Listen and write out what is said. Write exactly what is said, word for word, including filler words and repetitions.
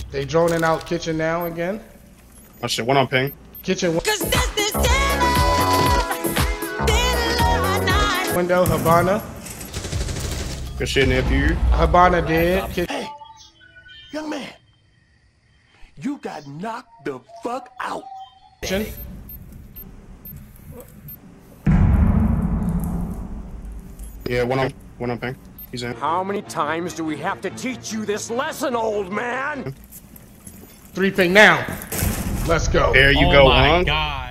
They droning out kitchen now again. Oh shit, one on ping. Kitchen window, Habana. Good shit, Nephew. Habana dead. Hey, young man, you got knocked the fuck out. Kitchen. Yeah, one on one on ping. He's in. How many times do we have to teach you this lesson, old man? Three ping now. Let's go. There you Oh go, my Hung. God.